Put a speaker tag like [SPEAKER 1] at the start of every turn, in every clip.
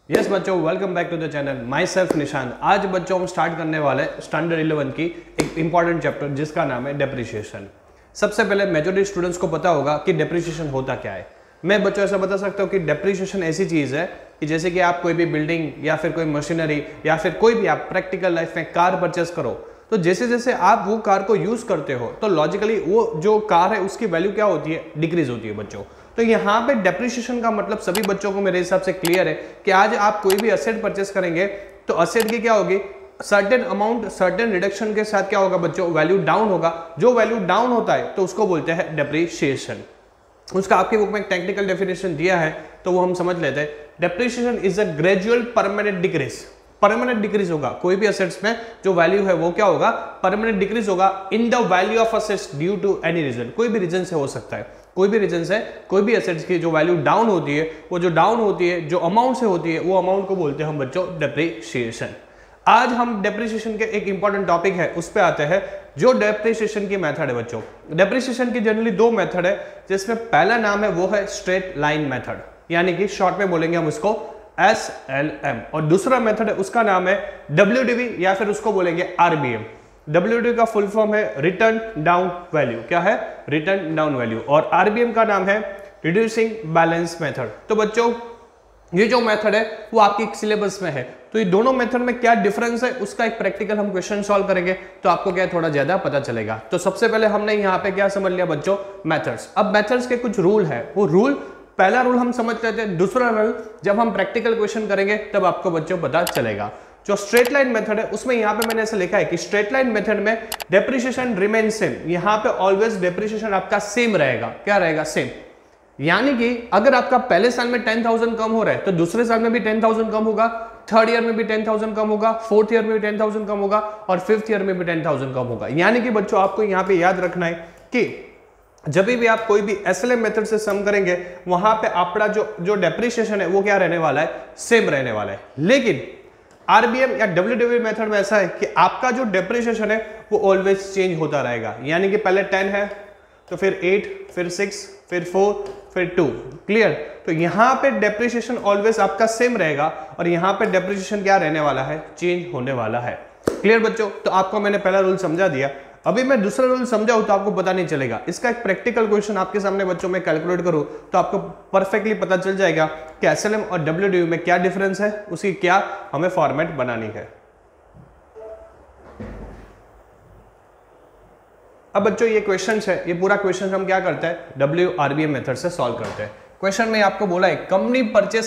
[SPEAKER 1] Yes बच्चों, welcome back to the channel. Myself Nishan. आज बच्चों हम स्टार्ट करने वाले स्टैंडर्ड 11 की एक इंपॉर्टेंट चैप्टर जिसका नाम है डेप्रिसिएशन। सबसे पहले मेजॉरिटी स्टूडेंट्स को पता होगा कि डेप्रिसिएशन होता क्या है। मैं बच्चों ऐसा बता सकता हूँ कि डेप्रिसिएशन ऐसी चीज़ है कि जैसे कि आप कोई भी बिल्डिंग या फिर कोई मशीनरी या फिर कोई भी आप प्रैक्टिकल लाइफ में कार परचेस करो, तो जैसे जैसे आप वो कार को यूज करते हो तो लॉजिकली वो जो कार है उसकी वैल्यू क्या होती है, डिक्रीज होती है बच्चों। तो यहाँ पे डेप्रिसिएशन का मतलब सभी बच्चों को मेरे हिसाब से क्लियर है कि आज आप कोई भी असेट परचेस करेंगे तो असेट की क्या होगी, सर्टेन अमाउंट सर्टेन रिडक्शन के साथ क्या होगा बच्चों, वैल्यू डाउन होगा। जो वैल्यू डाउन होता है तो उसको बोलते हैं डेप्रिसिएशन। उसका आपकी बुक में एक टेक्निकल डेफिनेशन दिया है तो वो हम समझ लेते हैं। Depreciation is a gradual permanent decrease. Permanent decrease होगा कोई भी असेट्स में, जो वैल्यू है वो क्या होगा, परमानेंट डिक्रीज होगा in the value of assets due to any reason. कोई भी रीजन से हो सकता है, कोई भी रीजन से कोई भी असेट्स की जो वैल्यू डाउन होती है, वो जो डाउन होती है जो अमाउंट से होती है, वो अमाउंट को बोलते हैं हम बच्चों डेप्रिसिएशन। आज हम डेप्रिसिएशन के एक इंपॉर्टेंट टॉपिक है उस पे आते हैं, जो डेप्रिसिएशन की मेथड है बच्चों। डेप्रिसिएशन की जनरली दो मेथड है, जिसमें पहला नाम है वो है स्ट्रेट लाइन मेथड, यानी कि शॉर्ट में बोलेंगे हम उसको SLM, और दूसरा मेथड है उसका नाम है WDV या फिर उसको बोलेंगे RBM। WDV का फुल फॉर्म है रिटर्न डाउन वैल्यू। क्या है? Written down value. और RBM का नाम है रिड्यूसिंग बैलेंस मेथड। तो बच्चों ये जो मेथड है वो आपकी सिलेबस में है, तो ये दोनों मेथड में क्या डिफरेंस है उसका एक प्रैक्टिकल हम क्वेश्चन सॉल्व करेंगे तो आपको क्या थोड़ा ज्यादा पता चलेगा। तो सबसे पहले हमने यहाँ पे क्या समझ लिया बच्चों, मेथड्स। अब मेथड्स के कुछ रूल है, वो रूल पहला रूल हम समझ लेते हैं, दूसरा रूल जब हम प्रैक्टिकल क्वेश्चन करेंगे तब आपको बच्चों पता चलेगा। जो स्ट्रेट लाइन मेथड है उसमें यहाँ पे मैंने ऐसा लिखा है कि स्ट्रेट लाइन मेथड में डेप्रिसिएशन रिमेन सेम। यहाँ पे ऑलवेज डेप्रिसिएशन आपका सेम रहेगा। क्या रहेगा? सेम। यानी कि अगर आपका पहले साल में 10,000 कम हो रहा है तो दूसरे साल में भी 10,000 कम होगा, थर्ड ईयर में भी 10,000 कम होगा, फोर्थ ईयर में भी 10,000 कम होगा और फिफ्थ ईयर में भी 10,000 कम होगा। यानी कि बच्चों आपको यहाँ पे याद रखना है कि जब भी आप कोई भी SLM मेथड से सम करेंगे वहां पे आपका जो डेप्रिसिएशन है वो क्या रहने वाला है, सेम रहने वाला है। लेकिन RBM या WDV मेथड में ऐसा है कि आपका जो डेप्रिसिएशन है वो ऑलवेज चेंज होता रहेगा। यानी कि पहले 10 है तो फिर 8, फिर 6, फिर 4, फिर 2। क्लियर? तो यहाँ पे डेप्रिसिएशन ऑलवेज आपका सेम रहेगा और यहाँ पे डेप्रिसिएशन क्या रहने वाला है, चेंज होने वाला है। क्लियर बच्चों? तो आपको मैंने पहला रूल समझा दिया, अभी मैं दूसरा रूल समझाऊं तो आपको पता नहीं चलेगा। इसका एक प्रैक्टिकल क्वेश्चन आपके सामने बच्चों में कैलकुलेट करूं तो आपको परफेक्टली पता चल जाएगा कि SLM और WDV में क्या डिफरेंस है, उसकी क्या हमें फॉर्मेट बनानी है। अब बच्चों ये क्वेश्चन है, ये पूरा क्वेश्चन हम क्या करते हैं, WRBM मेथड से सॉल्व करते हैं। क्वेश्चन में आपको बोला है कंपनी परचेस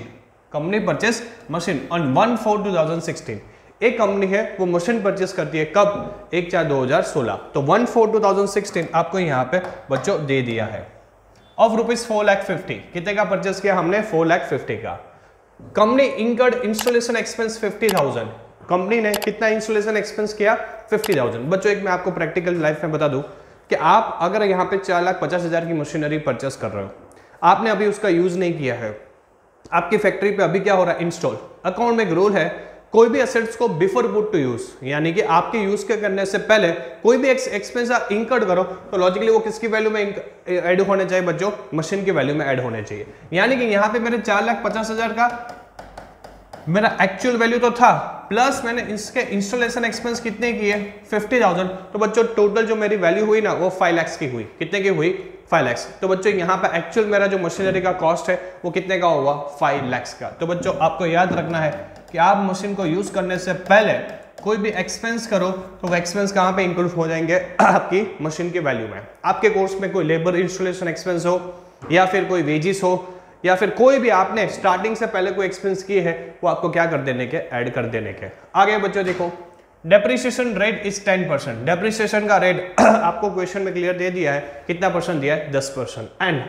[SPEAKER 1] मशीन ऑन 1/4/2016। एक कंपनी है वो मशीन परचेस करती है कब, 1/4/2016। तो 1/4/2016 आपको यहाँ पे बच्चों दे दिया है ऑफ रुपीज 4,50,000। कितने का परचेस किया हमने? 4,50,000 का। Company incurred installation expense 50,000। Company ने कितना इंस्टॉलेशन एक्सपेंस किया? 50,000। बच्चों एक मैं आपको प्रैक्टिकल लाइफ में बता दूं कि आप अगर यहाँ पे 4,50,000 की मशीनरी परचेस कर रहे हो, आपने अभी उसका यूज नहीं किया है, आपकी फैक्ट्री पे अभी क्या हो रहा है, इंस्टॉल। अकाउंट में एक रूल है, कोई भी एसेट्स को बिफोर पुट टू यूज, यानी कि आपके यूज के करने से पहले कोई भी एक्सपेंस इंकर्ड करो तो लॉजिकली वो किसकी वैल्यू में ऐड होने चाहिए बच्चों, मशीन की वैल्यू में ऐड होने चाहिए। यानी कि यहाँ पे मेरे 4,50,000 का मेरा एक्चुअल वैल्यू तो था, प्लस मैंने इसके इंस्टॉलेशन एक्सपेंस कितने किए, 50,000। तो बच्चों टोटल जो मेरी वैल्यू हुई ना वो 5 लाख की हुई। कितने की हुई? 5 लाख। तो बच्चों यहाँ पे एक्चुअल मेरा जो मशीनरी का कॉस्ट है वो कितने का होगा, 5 लाख का। तो बच्चों आपको याद रखना है कि आप मशीन को यूज करने से पहले कोई भी एक्सपेंस करो तो वो एक्सपेंस कहाँ पे इंक्लूड हो जाएंगे, आपकी मशीन की वैल्यू में। आपके कोर्स में कोई लेबर इंस्टॉलेशन एक्सपेंस हो या फिर कोई वेजिस हो या फिर कोई भी आपने स्टार्टिंग से पहले कोई एक्सपेंस किए है वो आपको क्या कर देने के, ऐड कर देने के। आगे बच्चों देखो, डेप्रिसिएशन रेट इज 10%। डेप्रिसिएशन का रेट आपको क्वेश्चन में क्लियर दे दिया है, कितना परसेंट दिया है, 10%। And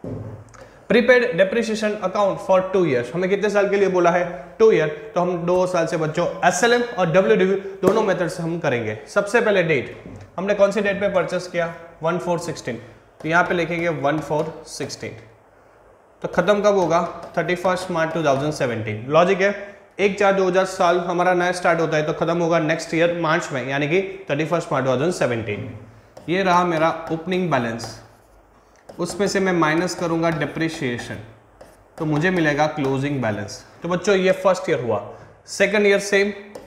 [SPEAKER 1] prepaid depreciation account for 2 years, हमें कितने साल के लिए बोला है, 2 ईयर। तो हम 2 साल से बच्चों SLM और WDV दोनों मेथड से हम करेंगे। सबसे पहले डेट, हमने कौन सी डेट पे परचेस किया, 1/4/16। तो यहाँ पे लिखेंगे 1/4/16। तो खत्म कब होगा, 31 मार्च 2017। लॉजिक है 1/4/2000 साल हमारा नया स्टार्ट होता है तो खत्म होगा नेक्स्ट ईयर मार्च में, यानी कि 31 मार्च 2017। ये रहा मेरा ओपनिंग बैलेंस, उसमें से मैं माइनस करूंगा डेप्रिसिएशन तो मुझे मिलेगा क्लोजिंग बैलेंस। तो बच्चों ये फर्स्ट ईयर हुआ। सेकंड ईयर सेम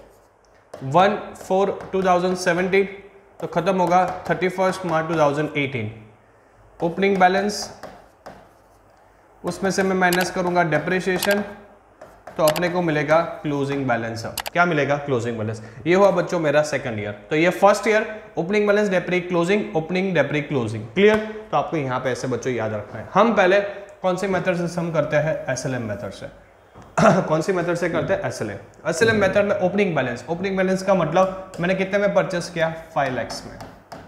[SPEAKER 1] 1/4/2017 तो खत्म होगा 31 मार्च 2018। ओपनिंग बैलेंस उसमें से मैं माइनस करूंगा डेप्रिसिएशन, तो अपने को मिलेगा क्लोजिंग बैलेंस। क्या मिलेगा? Closing balance. ये हुआ बच्चों मेरा सेकंड ईयर। तो ये first year opening balance depre closing, opening depre closing. Clear? तो आपको यहाँ पे ऐसे बच्चों याद रखना है। हम पहले कौन सी मेथड से सम करते हैं? एसएलएम मेथड से। कौन सी मेथड से करते हैं? एसएलएम। एसएलएम मेथड में ओपनिंग बैलेंस, ओपनिंग बैलेंस का मतलब मैंने कितने में परचेस किया? 5 लाख में,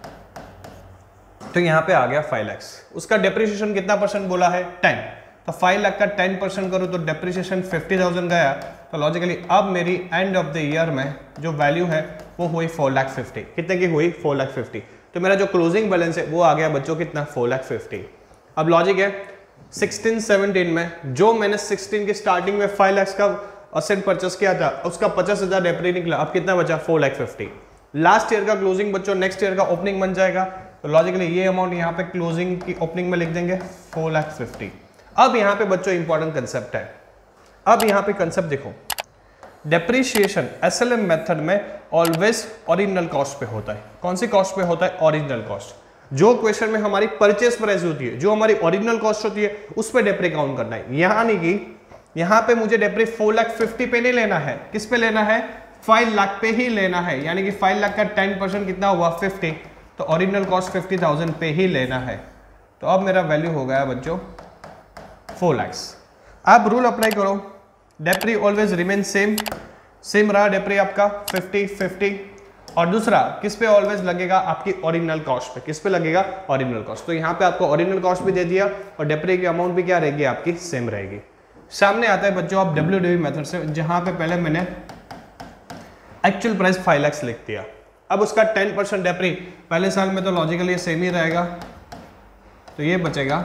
[SPEAKER 1] तो यहाँ पे आ गया 5 लाख। उसका डेप्रिसिएशन कितना परसेंट बोला है? 10। तो 5 लाख का 10% करूँ तो डेप्रिसिएशन 50,000 गया। तो लॉजिकली अब मेरी एंड ऑफ द ईयर में जो वैल्यू है वो हुई 4,50,000। कितने की हुई? 4,50,000। तो मेरा जो क्लोजिंग बैलेंस है वो आ गया बच्चों कितना? 4,50,000। अब लॉजिक है 16-17 में जो मैंने 16 की स्टार्टिंग में 5 लाख का असेट परचेस किया था उसका 50,000 डेप्री निकला। अब कितना बचा? 4,50,000। लास्ट ईयर का क्लोजिंग बच्चों नेक्स्ट ईयर का ओपनिंग बन जाएगा। तो लॉजिकली ये अमाउंट यहाँ पे क्लोजिंग की ओपनिंग में लिख देंगे 4,50,000। अब यहाँ पे बच्चों इंपॉर्टेंट कंसेप्ट है। अब यहाँ पे कंसेप्ट देखो, डेप्रिसिएशन एसएलएम मेथड में ऑलवेज ओरिजिनल कॉस्ट पे होता है। कौन सी कॉस्ट पे होता है? Original cost. जो क्वेश्चन में हमारी परचेस प्राइस होती है, जो हमारी ओरिजिनल कॉस्ट होती है, उस पे डेप्री काउंट करना है। यानी कि यहाँ पे मुझे डेप्री 4,50,000 पे नहीं लेना है। किस पे लेना है? 5 लाख पे ही लेना है। यानी कि 5 लाख का 10% कितना हुआ? 50। तो ओरिजिनल कॉस्ट 50,000 पे ही लेना है। तो अब मेरा वैल्यू हो गया बच्चों 4 लाख। अब रूल अप्लाई करो, depre always remain same. Same रहा डेप्री आपका 50-50। और दूसरा किस पे ऑलवेज लगेगा? आपकी ओरिजिनल कॉस्ट पे। किस पे लगेगा? Original cost. तो यहाँ पे आपको ओरिजिनल कॉस्ट भी दे दिया और डेप्री की अमाउंट भी क्या रहेगी? आपकी सेम रहेगी। सामने आता है बच्चों आप WDV मेथड से, जहां पे पहले मैंने एक्चुअल प्राइस 5 लाख लिख दिया। अब उसका 10% डेप्री पहले साल में तो लॉजिकली सेम ही रहेगा, तो ये बचेगा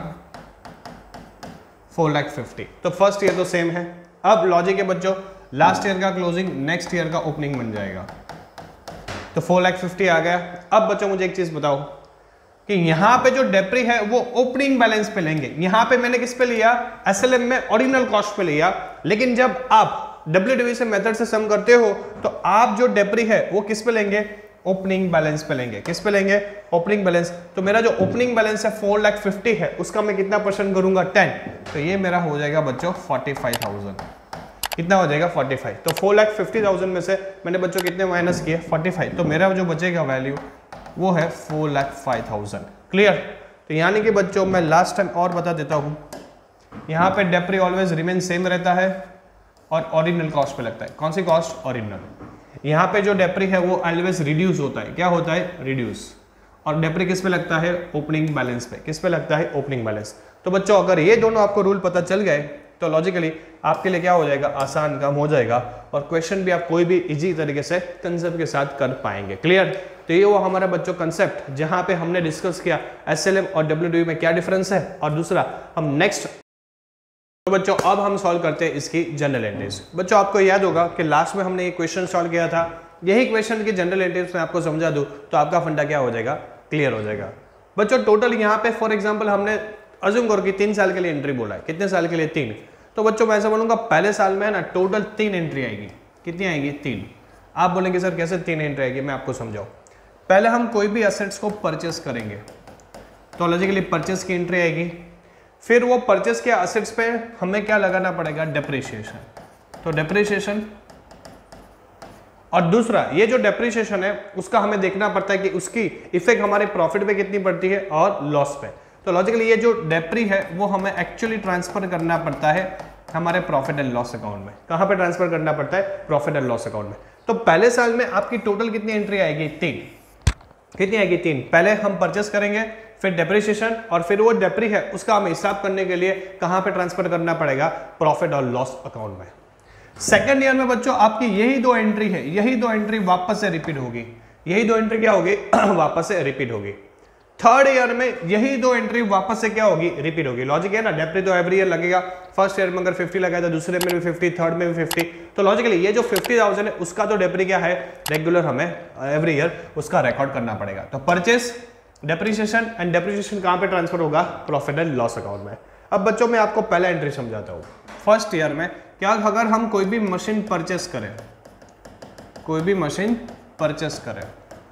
[SPEAKER 1] 4,50,000। तो फर्स्ट ईयर तो सेम है। अब लॉजिक है बच्चों, लास्ट ईयर का क्लोजिंग नेक्स्ट ईयर का ओपनिंग बन जाएगा। तो 4,50,000 आ गया। अब बच्चों मुझे एक चीज बताओ कि यहां पे जो डेप्री है वो ओपनिंग बैलेंस पे लेंगे। यहां पे मैंने किस पे लिया? एसएलएम में ओरिजिनल कॉस्ट पे लिया। लेकिन जब आप WDV से मेथड से सम करते हो तो आप जो डेप्री है वो किस पे लेंगे? ओपनिंग बैलेंस पे लेंगे। किस पे लेंगे? Opening balance. तो मेरा जो ओपनिंग बैलेंस है 4,50,000 है, उसका मैं कितना परसेंट करूंगा? 10। तो ये मेरा हो जाएगा बच्चों 45,000। कितना हो जाएगा? 45। तो 4,50,000 में से मैंने बच्चों कितने माइनस किए? 45। तो मेरा जो बचेगा वैल्यू वो है 4,05,000। क्लियर? तो यानी कि बच्चों मैं लास्ट टाइम और बता देता हूं, यहाँ पे डेप्री ऑलवेज रिमेन सेम रहता है और ओरिजिनल कॉस्ट पे लगता है। कौन सी कॉस्ट? ओरिजिनल। यहाँ पे जो डेप्री है वो ऑलवेज रिड्यूस होता है। क्या होता है? रिड्यूस। और डेप्री किस पे लगता है? ओपनिंग बैलेंस पे। किस पे लगता है? Opening balance. तो बच्चों अगर ये दोनों आपको रूल पता चल गए तो लॉजिकली आपके लिए क्या हो जाएगा? आसान काम हो जाएगा और क्वेश्चन भी आप कोई भी इजी तरीके से कंसेप्ट के साथ कर पाएंगे। क्लियर? तो ये वो हमारा बच्चों कंसेप्ट जहां पे हमने डिस्कस किया एसएलएम और WDV में क्या डिफरेंस है, और दूसरा हम नेक्स्ट। तो बच्चों अब हम सॉल्व करते हैं इसकी जनरल एंट्रीज। बच्चों आपको याद होगा कि लास्ट में हमने एक क्वेश्चन सॉल्व किया था। यही क्वेश्चन की जनरल एंट्रीज में आपको समझा दूं तो आपका फंडा क्या हो जाएगा? क्लियर हो जाएगा। बच्चों टोटल यहाँ पे फॉर एग्जांपल हमने अज्यूम करो कि 3 साल के लिए एंट्री बोला है। कितने साल के लिए? 3। तो बच्चों मैं ऐसा बोलूंगा पहले साल में है ना टोटल 3 एंट्री आएगी। कितनी आएगी? 3। आप बोलेंगे सर कैसे 3 एंट्री आएगी? मैं आपको समझाऊं। पहले हम कोई भी असेट्स को परचेस करेंगे तो लॉजिकली परचेस की एंट्री आएगी। फिर वो परचेस के असेट्स पे हमें क्या लगाना पड़ेगा? डेप्रिसिएशन। तो डेप्रिसिएशन, और दूसरा ये जो डेप्रिसिएशन है उसका हमें देखना पड़ता है कि उसकी इफेक्ट हमारे प्रॉफिट पे कितनी पड़ती है और लॉस पे। तो लॉजिकली ये जो डेप्री है वो हमें एक्चुअली ट्रांसफर करना पड़ता है हमारे प्रॉफिट एंड लॉस अकाउंट में। कहां पे ट्रांसफर करना पड़ता है? प्रॉफिट एंड लॉस अकाउंट में। तो पहले साल में आपकी टोटल कितनी एंट्री आएगी? 3। कितनी आएगी? 3। पहले हम परचेस करेंगे, फिर डेप्रिसिएशन, और फिर वो डेप्री है उसका हमें हिसाब करने के लिए कहां पे ट्रांसफर करना पड़ेगा? प्रॉफिट और लॉस अकाउंट में। सेकेंड ईयर में बच्चों आपकी यही 2 एंट्री है, यही 2 एंट्री वापस से रिपीट होगी। यही 2 एंट्री क्या होगी? वापस से रिपीट होगी। थर्ड ईयर में यही 2 एंट्री वापस से क्या होगी? रिपीट होगी। लॉजिक है ना, डेप्री तो एवरी ईयर लगेगा। फर्स्ट ईयर में अगर 50 लगाया तो दूसरे में भी 50, थर्ड में भी 50। तो लॉजिकली ये जो 50,000 है उसका तो डेप्री क्या है? रेगुलर हमें एवरी ईयर उसका रिकॉर्ड करना पड़ेगा। तो परचेस, डेप्रिसिएशन एंड डेप्रिसिएशन कहां पे ट्रांसफर होगा? प्रॉफिट एंड लॉस अकाउंट में। अब बच्चों मैं आपको पहला एंट्री समझाता हूं। फर्स्ट ईयर में क्या अगर हम कोई भी मशीन परचेस करें, कोई भी मशीन परचेस करें,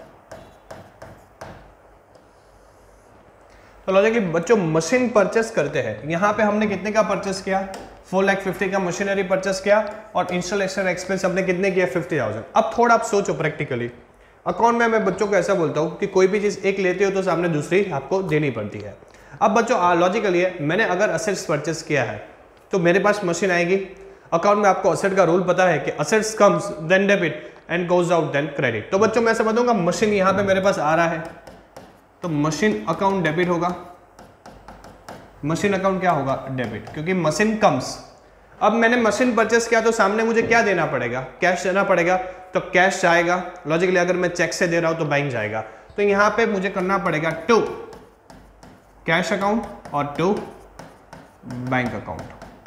[SPEAKER 1] तो लॉजिकली बच्चों मशीन परचेस करते हैं, यहां पे हमने कितने का परचेस किया, 4,50,000 का मशीनरी परचेस किया और इंस्टॉलेशन एक्सपेंस हमने कितने किया, 50,000। अब थोड़ा आप सोचो प्रैक्टिकली, अकाउंट में मैं बच्चों को ऐसा बोलता हूं कि कोई भी चीज एक लेते हो तो सामने दूसरी आपको देनी पड़ती है। अब बच्चों लॉजिकली है, मैंने अगर असेट्स परचेस किया है तो मेरे पास मशीन आएगी। अकाउंट में आपको असेट का रूल पता है कि assets comes then debit and goes out then credit. तो बच्चों मैं ऐसा बताऊंगा, मशीन यहां पे मेरे पास आ रहा है तो मशीन अकाउंट डेबिट होगा, मशीन अकाउंट क्या होगा, डेबिट, क्योंकि मशीन कम्स। अब मैंने मशीन परचेस किया तो सामने मुझे क्या देना पड़ेगा, कैश देना पड़ेगा, तो कैश जाएगा। लॉजिकली अगर मैं चेक से दे रहा हूं तो बैंक जाएगा, तो यहां पे मुझे करना पड़ेगा टू कैश अकाउंट और टू बैंक अकाउंट।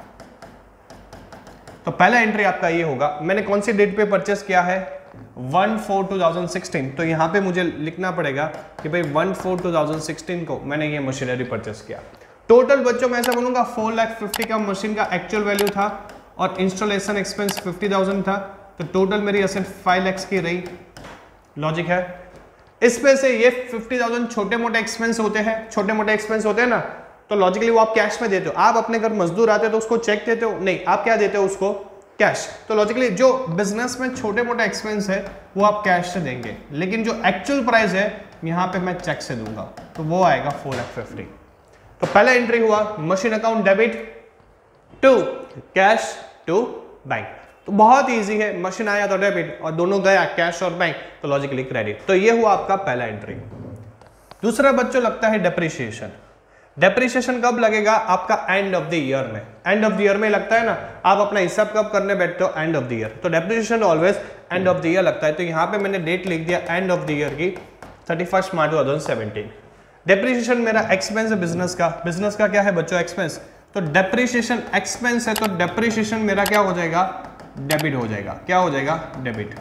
[SPEAKER 1] तो पहला एंट्री आपका ये होगा, मैंने कौन सी डेट पे परचेस किया है, 1/4/2016, तो यहां पे मुझे लिखना पड़ेगा कि भाई 1/4/2016 को मैंने ये मशीनरी परचेस किया। टोटल बच्चों मैं ऐसा बोलूंगा 4,50,000 का मशीन का एक्चुअल वैल्यू था और इंस्टॉलेशन एक्सपेंस 50,000 था, तो टोटल मेरी असेट 5 लाख की रही। लॉजिक है, इसमें से ये 50,000 छोटे मोटे एक्सपेंस होते हैं, छोटे मोटे एक्सपेंस होते हैं ना, तो लॉजिकली वो आप कैश में देते हो। आप अपने घर मजदूर आते हो तो उसको चेक देते हो, नहीं आप क्या देते हो उसको, कैश। तो लॉजिकली जो बिजनेस में छोटे मोटे एक्सपेंस है वो आप कैश से देंगे, लेकिन जो एक्चुअल प्राइस है यहां पे मैं चेक से दूंगा, तो वो आएगा 4,50,000। तो पहला एंट्री हुआ machine account debit to cash to bank. तो बहुत इजी है, मशीन आया तो डेबिट और दोनों गया कैश और बैंक, तो लॉजिकली क्रेडिट। तो ये हुआ आपका पहला एंट्री। दूसरा बच्चों लगता है डेप्रिसिएशन। डेप्रिसिएशन कब लगेगा, आपका एंड ऑफ द ईयर में। एंड ऑफ द ईयर में लगता है ना, आप अपना हिसाब कब करने बैठते हो, एंड ऑफ द ईयर। तो depreciation always end of the year लगता है। तो यहां पे मैंने डेट लिख दिया एंड ऑफ द ईयर की 31 मार्च 2017। डेप्रिसिएशन मेरा एक्सपेंस है बिजनेस का। बिजनेस का क्या है बच्चों, एक्सपेंस। तो डेप्रिसिएशन एक्सपेंस है, तो डेप्रिसिएशन मेरा क्या हो जाएगा, डेबिट हो जाएगा। क्या हो जाएगा, डेबिट।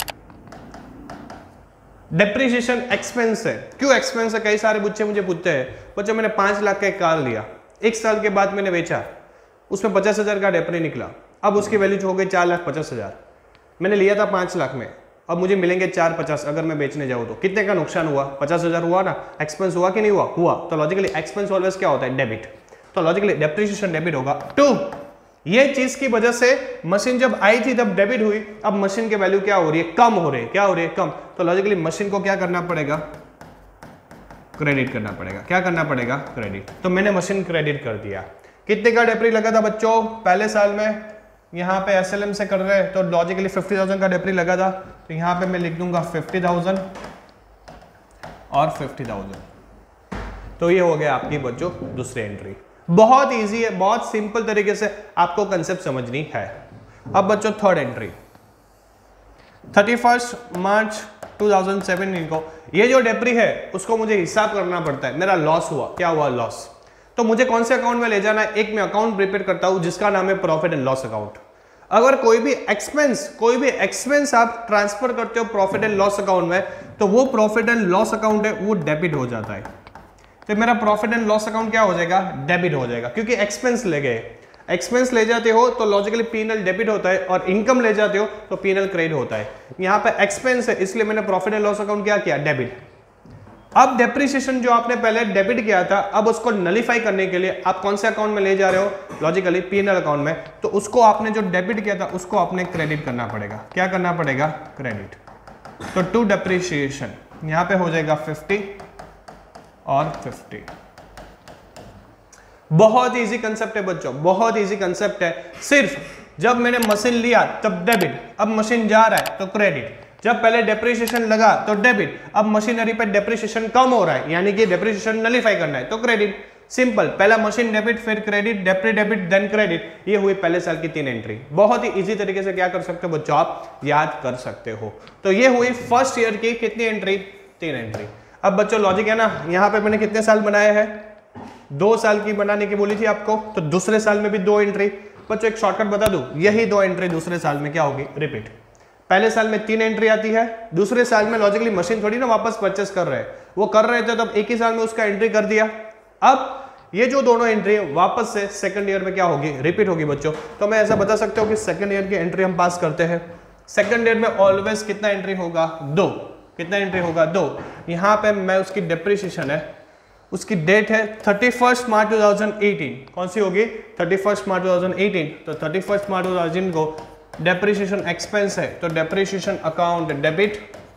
[SPEAKER 1] डेप्रिसिएशन एक्सपेंस है। क्यों एक्सपेंस है, कई सारे बच्चे मुझे पूछते हैं, बच्चों मैंने 5 लाख का एक कार लिया, 1 साल के बाद मैंने बेचा, उसमें 50,000 का डेप्री निकला, अब उसकी वैल्यू हो गई 4,50,000। मैंने लिया था 5 लाख में, अब मुझे मिलेंगे 4,50,000 अगर मैं बेचने जाऊं तो कितने का नुकसान हुआ, 50,000 हुआ ना। एक्सपेंस हुआ कि नहीं हुआ, हुआ। तो लॉजिकली एक्सपेंस ऑलवेज क्या होता है, डेबिट। तो लॉजिकली डेप्रिसिएशन डेबिट होगा। टू, ये चीज की वजह से मशीन जब आई थी तब डेबिट हुई, अब मशीन की वैल्यू क्या हो रही है, कम हो रही है। क्या हो रही है, कम। तो लॉजिकली मशीन को क्या करना पड़ेगा, क्रेडिट करना पड़ेगा। क्या करना पड़ेगा, क्रेडिट। तो मैंने मशीन क्रेडिट कर दिया। कितने का डेप्री लगा था बच्चों, पहले साल में यहाँ पे एसएलएम से कर रहे हैं तो लॉजिकली 50,000 का डेप्री लगा था, तो यहाँ पे मैं लिख दूंगा 50,000 और 50,000। तो ये हो गया आपकी बच्चों दूसरी एंट्री। बहुत इजी है, बहुत सिंपल तरीके से आपको कंसेप्ट समझनी है। अब बच्चों थर्ड एंट्री 31 मार्च 2017 को, ये जो डेप्री है उसको मुझे हिसाब करना पड़ता है। मेरा लॉस हुआ, क्या हुआ, लॉस। तो मुझे कौन से अकाउंट में ले जाना है, एक मैं अकाउंट प्रिपेयर करता हूं जिसका नाम है प्रॉफिट एंड लॉस अकाउंट। अगर कोई भी एक्सपेंस आप ट्रांसफर करते हो प्रॉफिट एंड लॉस अकाउंट में, तो वो प्रॉफिट एंड लॉस अकाउंट है वो डेबिट हो जाता है। तो मेरा प्रॉफिट एंड लॉस अकाउंट क्या हो जाएगा, डेबिट हो जाएगा, क्योंकि एक्सपेंस ले गए। एक्सपेंस ले जाते हो तो लॉजिकली पीएनएल डेबिट होता है और इनकम ले जाते हो तो पीएनएल क्रेडिट होता है। यहां पे एक्सपेंस है इसलिए मैंने प्रॉफिट एंड लॉस अकाउंट क्या किया, डेबिट। अब डेप्रिसिएशन जो आपने पहले डेबिट किया था, अब उसको नलिफाई करने के लिए आप कौन से अकाउंट में ले जा रहे हो, लॉजिकली पीएनएल अकाउंट में। तो उसको आपने जो डेबिट किया था उसको आपने क्रेडिट करना पड़ेगा। क्या करना पड़ेगा, क्रेडिट। तो टू डेप्रिसिएशन यहां पे हो जाएगा 50 और 50। बहुत इजी कंसेप्ट है बच्चों, बहुत इजी कंसेप्ट है। सिर्फ जब मैंने मशीन लिया तब डेबिट, अब मशीन जा रहा है तो क्रेडिट। जब पहले डेप्रिसिएशन लगा तो डेबिट, अब मशीनरी पे डेप्रिसिएशन कम हो रहा है यानी कि डेप्रिसिएशन नलिफाई करना है तो क्रेडिट। सिंपल, पहला मशीन डेबिट फिर credit, depre debit then credit. ये हुई पहले साल की 3 एंट्री। बहुत ही इजी तरीके से क्या कर सकते हो बच्चों, आप याद कर सकते हो। तो ये हुई फर्स्ट ईयर की कितनी एंट्री, 3 एंट्री। अब बच्चों लॉजिक है ना, यहाँ पे मैंने कितने साल बनाए हैं, 2 साल की बनाने की बोली थी आपको, तो दूसरे साल में भी 2 एंट्री। बच्चों एक शॉर्टकट बता दूं, यही 2 एंट्री दूसरे साल में क्या होगी, रिपीट। पहले साल में 3 एंट्री आती है, दूसरे साल में लॉजिकली मशीन थोड़ी ना वापस परचेस कर रहे हैं, वो कर रहे थे तब एक ही साल में उसका एंट्री कर दिया। अब ये जो दोनों एंट्री वापस से सेकंड ईयर में क्या होगी, रिपीट होगी बच्चों। तो मैं ऐसा बता सकता हूँ कि सेकंड ईयर की एंट्री हम पास करते हैं। सेकंड ईयर में ऑलवेज कितना एंट्री होगा, 2। कितना एंट्री होगा, 2। यहाँ पे मैं उसकी डेप्रिसिएशन है, उसकी डेट है 31 मार्च 2018। कौन सी होगी, 31 मार्च 2018। तो 31 मार्च 2018 को डेप्रिसिएशन एक्सपेंस है, तो डेप्रिसिएशन अकाउंट डेबिट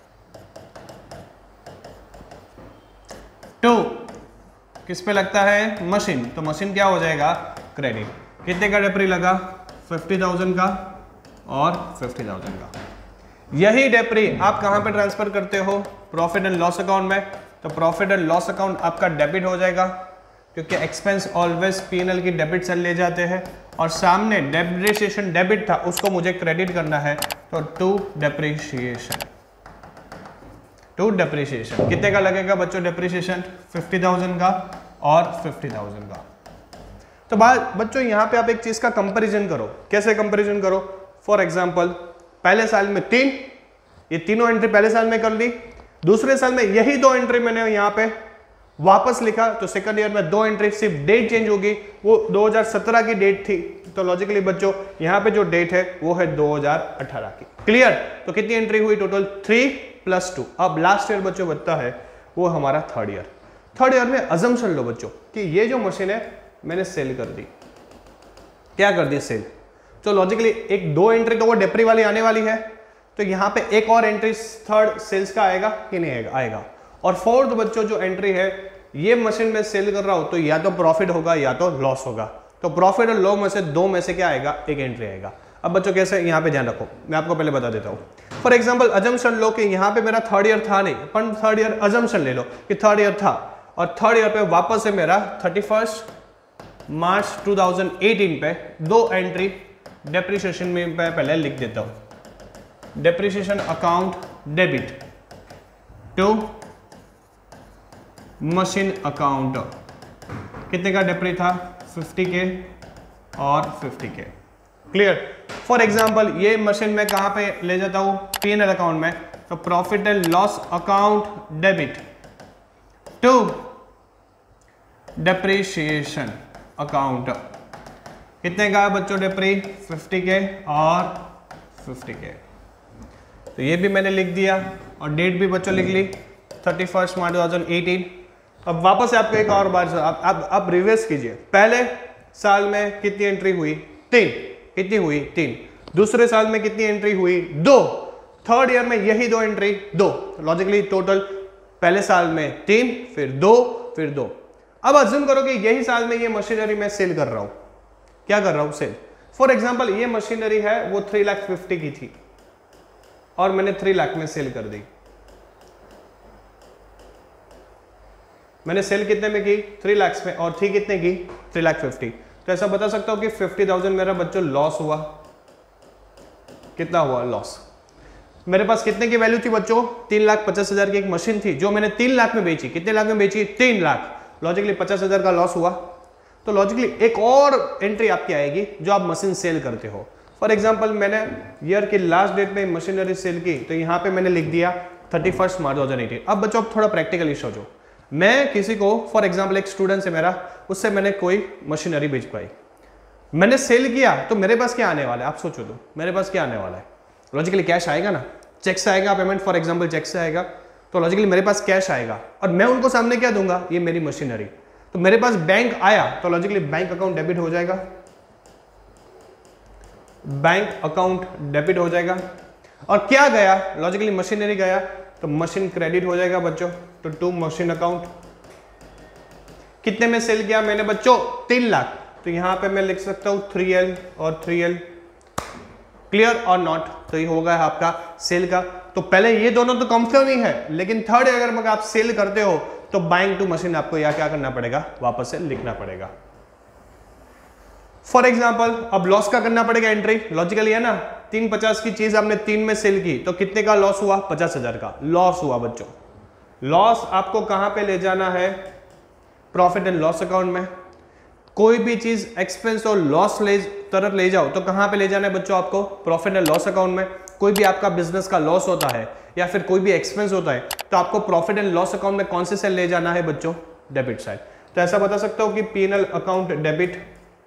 [SPEAKER 1] टू किस पे लगता है, मशीन। तो मशीन क्या हो जाएगा, क्रेडिट। कितने का डेप्री लगा, 50,000 का और 50,000 का। यही डेप्री आप कहां पे ट्रांसफर करते हो, प्रॉफिट एंड लॉस अकाउंट में। तो प्रॉफिट एंड लॉस अकाउंट आपका डेबिट हो जाएगा, क्योंकि एक्सपेंस ऑलवेज P&L की डेबिट साइड ले जाते हैं, और सामने डेप्रिसिएशन डेबिट था उसको मुझे क्रेडिट करना है, तो टू डेप्रिसिएशन। टू डेप्रिसिएशन कितने का लगेगा बच्चों, डेप्रिसिएशन 50,000 का और 50,000 का। तो बच्चों यहाँ पे आप एक चीज का कंपैरिजन करो। कैसे कंपैरिजन करो, फॉर एग्जांपल पहले साल में 3, ये तीनों एंट्री पहले साल में कर ली, दूसरे साल में यही 2 एंट्री मैंने यहाँ पे वापस लिखा, तो सेकंड ईयर में 2 एंट्री, सिर्फ डेट चेंज होगी, वो 2017 की डेट थी, तो लॉजिकली बच्चों यहाँ पे जो डेट है वो है 2018 की। क्लियर। तो कितनी एंट्री हुई, टोटल 3 + 2। अब लास्ट ईयर बच्चों बनता है वो हमारा थर्ड ईयर। थर्ड ईयर में अजम्पशन लो बच्चों कि ये जो मशीन है मैंने सेल कर दी। क्या कर दी, सेल। तो लॉजिकली एक 2 एंट्री तो वो डेप्री वाली आने वाली है, तो यहाँ पे एक और एंट्री थर्ड सेल्स का आएगा कि नहीं आएगा, आएगा। और फोर्थ बच्चों जो एंट्री है, ये मशीन में सेल कर रहा हूं तो या तो प्रॉफिट होगा या तो लॉस होगा। तो प्रॉफिट और लॉस में से 2 में से क्या आएगा, एक एंट्री आएगा। अब बच्चों कैसे, यहाँ पे ध्यान रखो, मैं आपको पहले बता देता हूँ। फॉर एग्जाम्पल अजम्पशन लो कि यहाँ पे मेरा थर्ड ईयर था नहीं, पर थर्ड ईयर अजम्पशन ले लो कि थर्ड ईयर था, और थर्ड ईयर पे वापस से मेरा 31 मार्च 2018 पे 2 एंट्री डेप्रिसिएशन में पहले लिख देता हूं। Depreciation account debit to machine account. कितने का डेप्री था, 50K और 50K। क्लियर। फॉर एग्जाम्पल ये मशीन में कहां पे ले जाता हूं, P&L अकाउंट में, तो profit and loss account debit to depreciation account. कितने का है बच्चों डेप्री, 50K और 50K। तो ये भी मैंने लिख दिया, और डेट भी बच्चों लिख ली 31 मार्च 2018। अब वापस से आपको एक और बार आप रिवर्स कीजिए। पहले साल में कितनी एंट्री हुई, 3। कितनी हुई, 3। दूसरे साल में कितनी एंट्री हुई, 2। थर्ड ईयर में यही 2 एंट्री, 2। लॉजिकली टोटल पहले साल में 3, फिर 2, फिर 2। अब अज्यूम करो कि यही साल में ये मशीनरी मैं सेल कर रहा हूं। क्या कर रहा हूं, सेल। फॉर एग्जाम्पल ये मशीनरी है वो 3,50,000 की थी, और मैंने 3 लाख में सेल कर दी। मैंने सेल कितने में की, 3 लाख में, और थी कितने की, 3,50,000। तो ऐसा बता सकता हूं कि 50,000 मेरा बच्चों लॉस हुआ। कितना हुआ लॉस। मेरे पास कितने की वैल्यू थी बच्चों, 3,50,000 की एक मशीन थी जो मैंने 3 लाख में बेची। कितने लाख में बेची, 3 लाख। लॉजिकली 50,000 का लॉस हुआ। तो लॉजिकली एक और एंट्री आपकी आएगी जो आप मशीन सेल करते हो। फॉर एग्जाम्पल मैंने ईयर की लास्ट डेट में मशीनरी सेल की, तो यहाँ पे मैंने लिख दिया 31 मार्च 2018। अब बच्चों आप थोड़ा प्रैक्टिकली सोचो, मैं किसी को फॉर एग्जाम्पल एक स्टूडेंट से मेरा, उससे मैंने कोई मशीनरी भिजवाई, मैंने सेल किया, तो मेरे पास क्या आने वाला है, आप सोचो तो मेरे पास क्या आने वाला है। लॉजिकली कैश आएगा ना, चेक से आएगा पेमेंट, फॉर एग्जाम्पल चेक से आएगा, तो लॉजिकली मेरे पास कैश आएगा, और मैं उनको सामने क्या दूंगा, ये मेरी मशीनरी। तो मेरे पास बैंक आया, तो लॉजिकली बैंक अकाउंट डेबिट हो जाएगा, बैंक अकाउंट डेबिट हो जाएगा। और क्या गया, लॉजिकली मशीनरी गया, तो मशीन क्रेडिट हो जाएगा बच्चों। तो टू मशीन अकाउंट। कितने में सेल किया मैंने बच्चों, 3 लाख। तो यहां पे मैं लिख सकता हूं 3L और 3L। क्लियर और नॉट। तो ये होगा आपका सेल का। तो पहले ये दोनों तो कंफर्म ही है, लेकिन थर्ड अगर आप सेल करते हो तो बाइंग टू मशीन आपको यह क्या करना पड़ेगा, वापस से लिखना पड़ेगा। फॉर एग्जाम्पल अब लॉस का करना पड़ेगा एंट्री, लॉजिकली है ना। 350 की चीज आपने 3 में सेल की, तो कितने का लॉस हुआ, 50,000 का लॉस हुआ बच्चों। लॉस आपको कहां पे ले जाना है, प्रॉफिट एंड लॉस अकाउंट में। कोई भी चीज एक्सपेंस और लॉस तरफ ले जाओ तो कहां पे ले जाना है बच्चों आपको, प्रॉफिट एंड लॉस अकाउंट में। कोई भी आपका बिजनेस का लॉस होता है या फिर कोई भी एक्सपेंस होता है तो आपको प्रॉफिट एंड लॉस अकाउंट में कौन से सेल ले जाना है बच्चों, डेबिट साइड। तो ऐसा बता सकता हूं कि P&L account debit,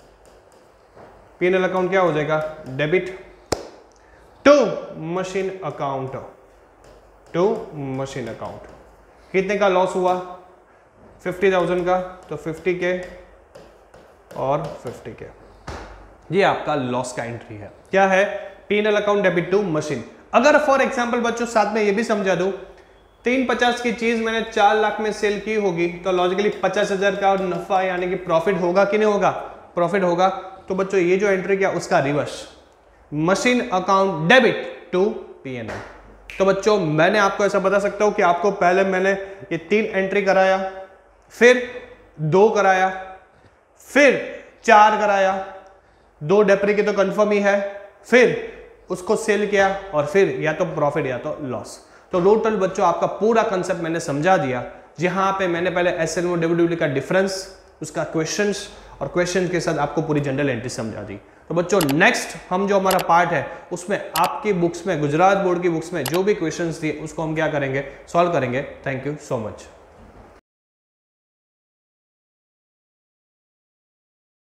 [SPEAKER 1] P&L account क्या हो जाएगा, debit to machine account, to machine account. कितने का लॉस हुआ, 50,000 का, तो 50 के और 50 के, ये आपका लॉस का एंट्री है। क्या है, P&L account debit to machine. अगर फॉर एग्जांपल बच्चों साथ में ये भी समझा दूं, 350 की चीज मैंने 4 लाख में सेल की होगी, तो लॉजिकली 50,000 का नफा यानी कि प्रॉफिट होगा कि नहीं होगा, प्रॉफिट होगा। तो बच्चों ये जो एंट्री किया उसका reverse, machine account debit to P&L। तो बच्चों मैंने आपको ऐसा बता सकता हूं कि आपको पहले मैंने ये 3 एंट्री कराया, फिर 2 कराया, फिर 4 कराया, 2 डेप्री के तो कंफर्म ही है, फिर उसको सेल किया और फिर या तो प्रॉफिट या तो लॉस। तो टोटल बच्चों आपका पूरा कंसेप्ट मैंने समझा दिया, जहां पे मैंने पहले SNO WW का डिफरेंस, उसका क्वेश्चंस और क्वेश्चन के साथ आपको पूरी जनरल एंट्री समझा दी। तो बच्चों नेक्स्ट हम जो हमारा पार्ट है उसमें आपकी बुक्स में, गुजरात बोर्ड की बुक्स में जो भी क्वेश्चंस दिए उसको हम क्या करेंगे, सॉल्व करेंगे। Thank you so much.